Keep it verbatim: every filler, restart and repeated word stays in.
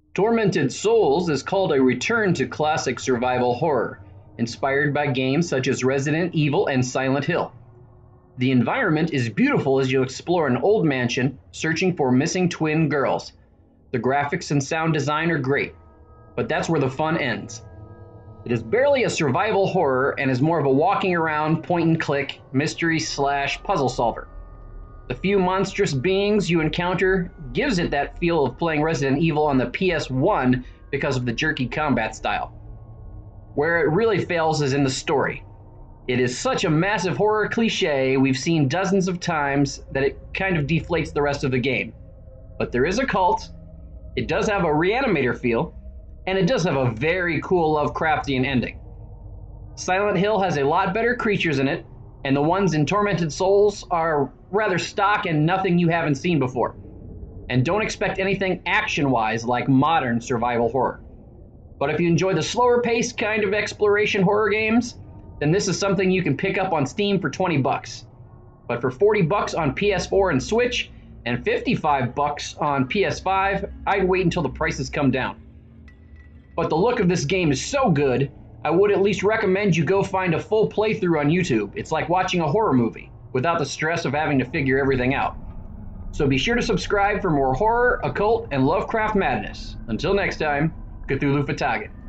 Tormented Souls is called a return to classic survival horror, inspired by games such as Resident Evil and Silent Hill. The environment is beautiful as you explore an old mansion searching for missing twin girls. The graphics and sound design are great, but that's where the fun ends. It is barely a survival horror and is more of a walking around, point and click, mystery slash puzzle solver. The few monstrous beings you encounter gives it that feel of playing Resident Evil on the P S one because of the jerky combat style. Where it really fails is in the story. It is such a massive horror cliche we've seen dozens of times that it kind of deflates the rest of the game. But there is a cult, it does have a Reanimator feel, and it does have a very cool Lovecraftian ending. Silent Hill has a lot better creatures in it, and the ones in Tormented Souls are rather stock and nothing you haven't seen before. And don't expect anything action-wise like modern survival horror. But if you enjoy the slower-paced kind of exploration horror games, then this is something you can pick up on Steam for twenty bucks. But for forty bucks on P S four and Switch, and fifty-five bucks on P S five, I'd wait until the prices come down. But the look of this game is so good, I would at least recommend you go find a full playthrough on YouTube. It's like watching a horror movie, without the stress of having to figure everything out. So be sure to subscribe for more horror, occult, and Lovecraft madness. Until next time, Cthulhu Fhtagn.